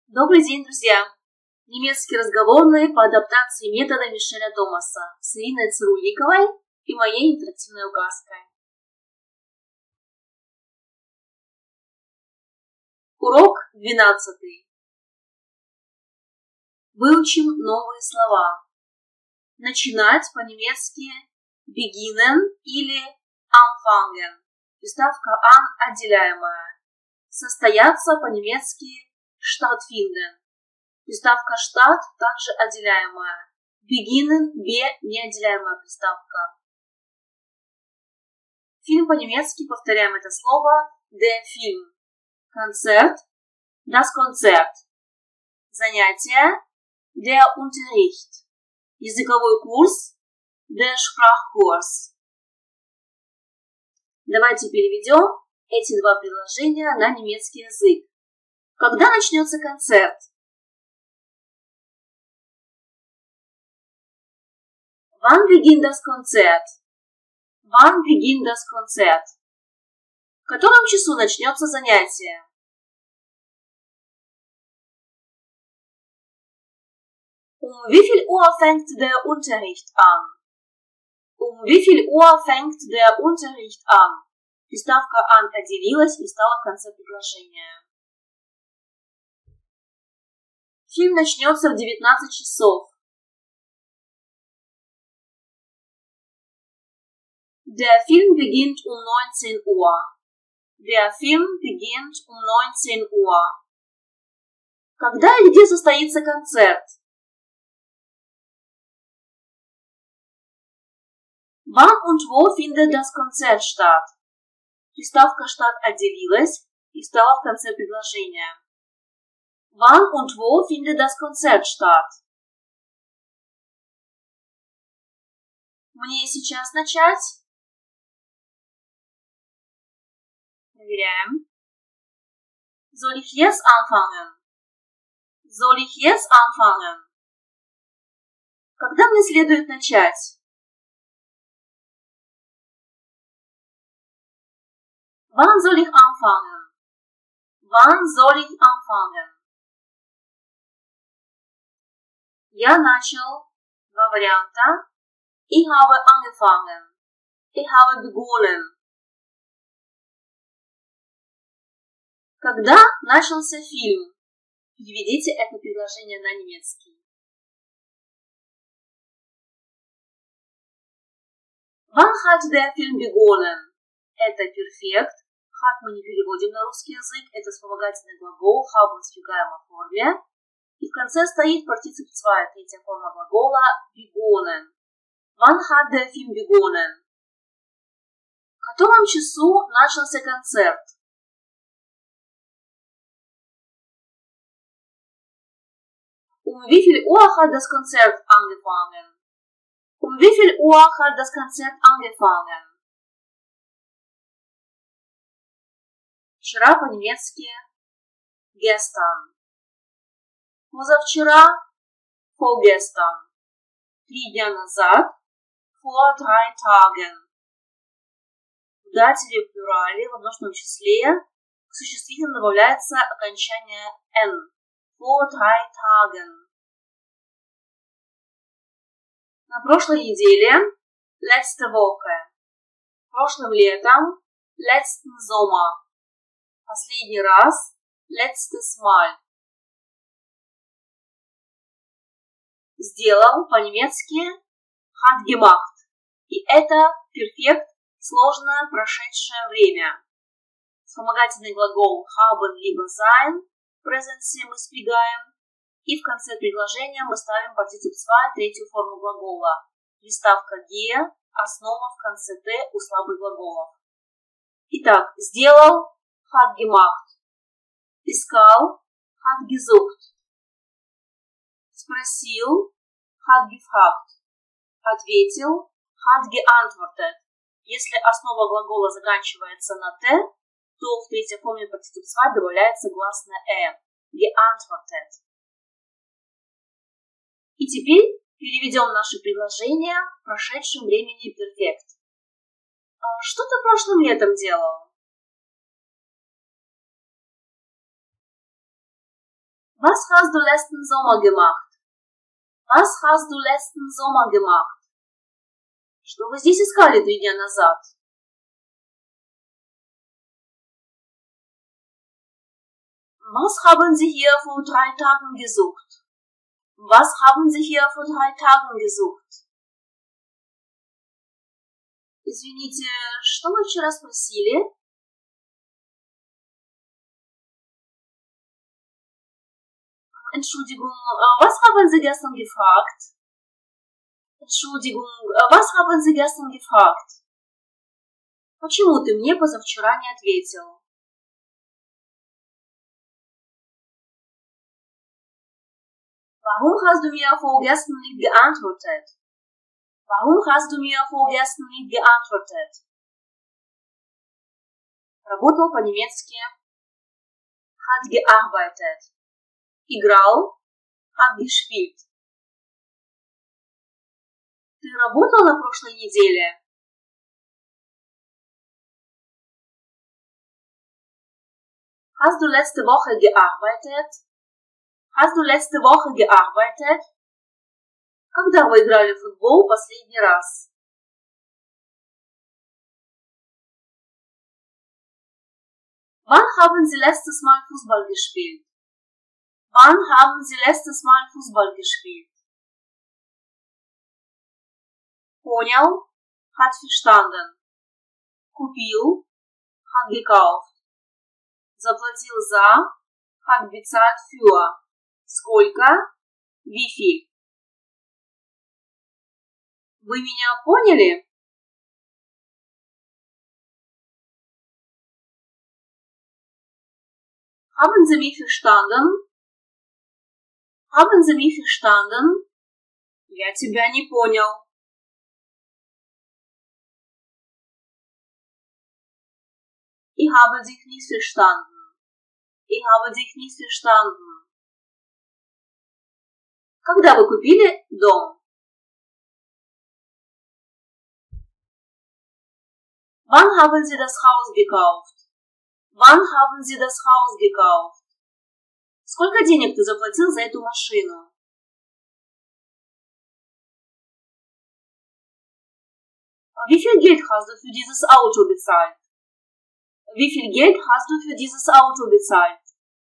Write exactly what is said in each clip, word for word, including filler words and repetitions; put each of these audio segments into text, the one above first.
Добрый день, друзья! Немецкий разговорный по адаптации метода Мишеля Томаса с Ириной Цирульниковой и моей интерактивной указкой. Урок двенадцатый. Выучим новые слова. Начинать по-немецки beginnen или anfangen. Приставка an отделяемая. Состояться по-немецки stattfinden. Приставка statt также отделяемая. Beginnen be неотделяемая приставка. Фильм по-немецки, повторяем это слово, der Film. Концерт, das Konzert. Занятие, der Unterricht. Языковой курс, der Sprachkurs. Давайте переведем эти два предложения на немецкий язык. Когда начнется концерт? Wann beginnt das Konzert? Wann beginnt das Konzert? В котором часу начнется занятие? Um wie viel Uhr fängt der Unterricht an? Um wie viel Uhr fängt der Unterricht an? Приставка an отделилась и стала в конце предложения. Фильм начнется в девятнадцать часов. Der Film beginnt um neunzehn Uhr. Der Film beginnt um neunzehn Uhr. Когда и где состоится концерт? Wann und wo findet das Konzert statt? Приставка statt отделилась и стала в конце предложения. Wann und wo findet das Konzert statt? Мне сейчас начать? Проверяем. Soll ich jetzt anfangen? Soll ich jetzt anfangen? Когда мне следует начать? Wann soll ich anfangen? Wann soll ich anfangen? Я начал. Два варианта. Ich habe angefangen. Ich habe begonnen. Когда начался фильм? Переведите это предложение на немецкий. Wann hat der Film begonnen? Это перфект. Hat мы не переводим на русский язык. Это вспомогательный глагол haben в сдвигаемой форме. И в конце стоит партицип zwei, третья форма глагола begonnen. Wann hat der Film begonnen? В котором часу начался концерт? Um wie viel Uhr hat das Konzert angefangen? Um wie viel Uhr hat das Konzert angefangen? Вчера по-немецки gestern. Позавчера vorgestern. Три дня назад vor drei Tagen. В дативе в плюрале, в множественном числе, к существительным добавляется окончание n. Vor drei Tagen. На прошлой неделе letzte Woche. Прошлым летом letzten Sommer. Последний раз letztes Mal. Сделал по-немецки hat gemacht. И это перфект, сложное прошедшее время. Вспомогательный глагол haben либо sein, в present мы спрягаем, и в конце предложения мы ставим партицип zwei, третью форму глагола. Приставка ge, основа в конце t у слабых глаголов. Итак, сделал hat gemacht. Искал hat gesucht. Спросил hat gefragt. Ответил hat geantwortet. Если основа глагола заканчивается на t, то в третьей форме партицип zwei добавляется гласное э. Geantwortet. И теперь переведем наше предложение в прошедшем времени перфект. Что ты прошлым летом делал? Was hast du letzten Sommer gemacht? Was hast du letzten Sommer gemacht? Что вы здесь искали три дня назад? Was haben Sie hier vor drei Tagen gesucht? Was haben Sie hier vor drei Tagen gesucht? Извините, что вы вчера спросили? Entschuldigung, was haben Sie gestern gefragt? Entschuldigung, was haben Sie gestern gefragt? Почему ты мне позавчера не ответил? Warum hast du mir vorgestern nicht geantwortet? Warum hast du mir vorgestern nicht geantwortet? Работал по-немецки. Hat gearbeitet. Играл. Hat gespielt. Ты работал на прошлой неделе? Hast du letzte Woche gearbeitet? Hast du letzte Woche gearbeitet? Когда вы играли в футбол последний раз? Wann haben Sie letztes Mal Fußball gespielt? Wann haben Sie letztes Mal Fußball gespielt? Понял, hat verstanden. Купил, hat gekauft. Заплатил за, hat bezahlt für. Сколько? Wie viel? Вы меня поняли? Haben Sie mich verstanden? Haben Sie mich verstanden? Я тебя не понял. Ich habe dich nicht verstanden. Ich habe dich nicht verstanden. Когда вы купили дом? Wann haben Sie das Haus gekauft? Wann haben Sie das Haus gekauft? Сколько денег ты заплатил за эту машину? Wie viel Geld hast du für dieses Auto bezahlt? Wie viel Geld hast du für dieses Auto bezahlt?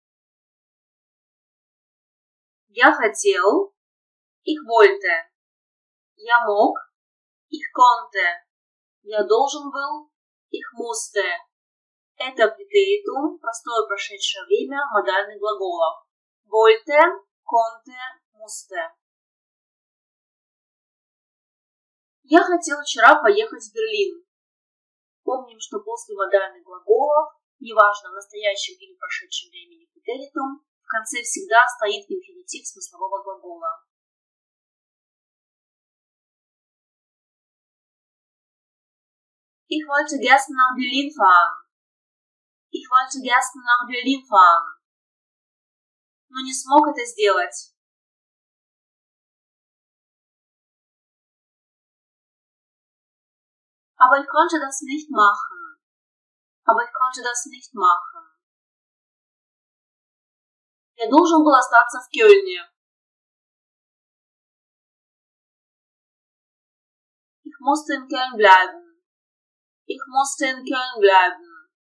Я хотел. Ich wollte. Я мог. Ich konnte. Я должен был. Ich musste. Это претеритум, простое прошедшее время модальных глаголов. Wollte, konnte, musste. Я хотел вчера поехать в Берлин. Помним, что после модальных глаголов, неважно в настоящем или прошедшем времени претеритум, в конце всегда стоит инфинитив смыслового глагола. Ich wollte gestern nach Berlin fahren. Ich wollte gestern nach Berlin fahren. Но не смог это сделать. Aber ich konnte das nicht machen. Aber ich konnte das nicht machen. Я должен был остаться в Кёльне. Ich musste in Köln bleiben. Ich musste in Köln bleiben.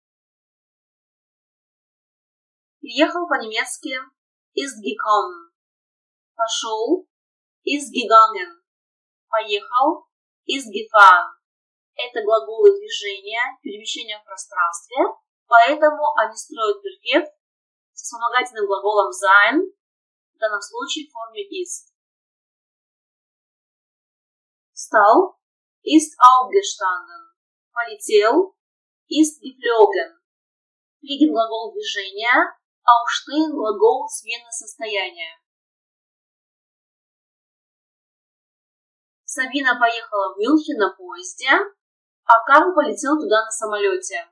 Приехал по-немецки ist gekommen. Пошел ist gegangen. Поехал ist gefahren. Это глаголы движения, перемещения в пространстве, поэтому они строят перфект со вспомогательным глаголом sein, в данном случае в форме ist. Встал ist aufgestanden. Полетел ist geflogen. Fliegen глагол движения, aufstehen глагол смены состояния. Сабина поехала в Мюнхен на поезде, а Карл полетел туда на самолете.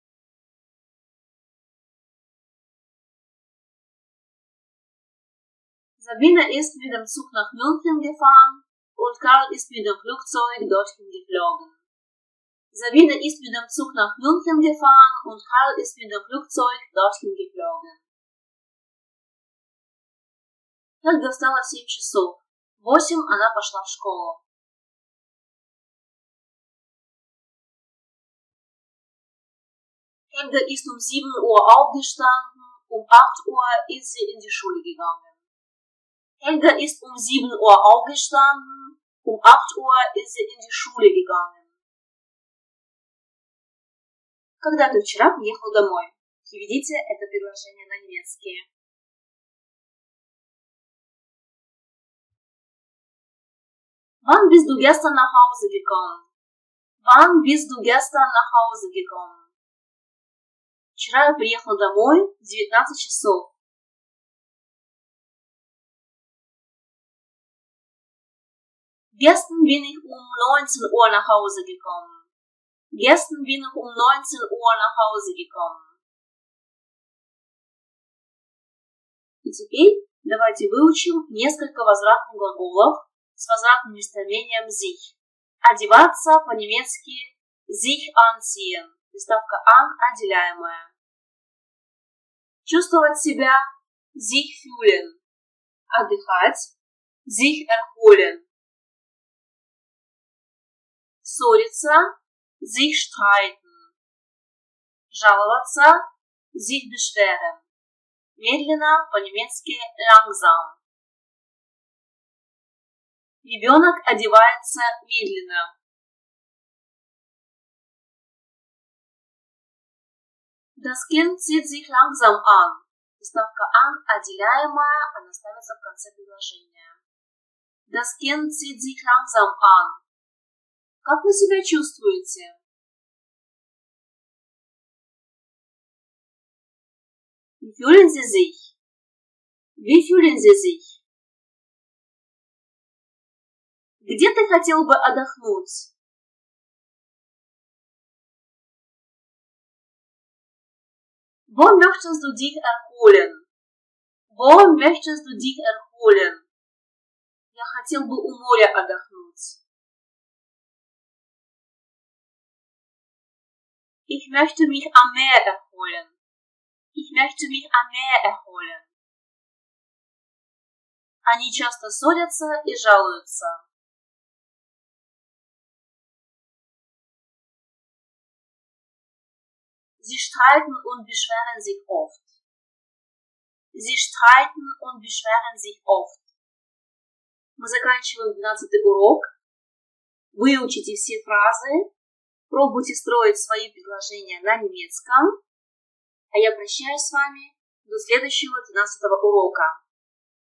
Sabine ist mit dem Zug nach München gefahren und Karl ist mit dem Flugzeug dorthin geflogen. Sabine ist mit dem Zug nach München gefahren und Karl ist mit dem Flugzeug dorthin geflogen. Хельга встала в семь часов. В восемь она пошла в школу. Helga ist um sieben Uhr aufgestanden, um acht Uhr ist sie in die Schule gegangen. Helga ist um sieben Uhr aufgestanden, um acht Uhr ist sie in die Schule gegangen. Когда ты вчера приехал домой? Переведите это предложение на немецкий. Wann bist du gestern nach Hause gekommen? Wann bist du gestern nach Hause gekommen? Вчера я приехал домой в девятнадцать часов. Gestern bin ich um neunzehn Uhr nach Hause gekommen. Gestern bin ich um neunzehn Uhr nach Hause gekommen. И теперь давайте выучим несколько возвратных глаголов с возвратным местоимением sich. Одеваться по-немецки sich anziehen. Приставка an отделяемая. Чувствовать себя sich fühlen. Отдыхать sich erholen. Ссориться sich streiten. Жаловаться sich beschweren. Медленно по-немецки langsam. Ребенок одевается медленно. Das Kind zieht sich langsam an. Приставка an отделяемая, она ставится в конце предложения. Das Kind zieht sich langsam an. Как вы себя чувствуете? Wie fühlen Sie sich? Wie fühlen Sie sich? Где ты хотел бы отдохнуть? Wo möchtest du dich erholen? Wo möchtest du dich erholen? Я хотел бы у моря отдохнуть. Ich möchte mich am Meer erholen. Ich möchte mich am Meer erholen. Они часто ссорятся и жалуются. Sie streiten und beschweren sich oft. Sie streiten und beschweren sich oft. Мы заканчиваем двенадцатый урок. Выучите все фразы. Пробуйте строить свои предложения на немецком. А я прощаюсь с вами до следующего двенадцатого урока.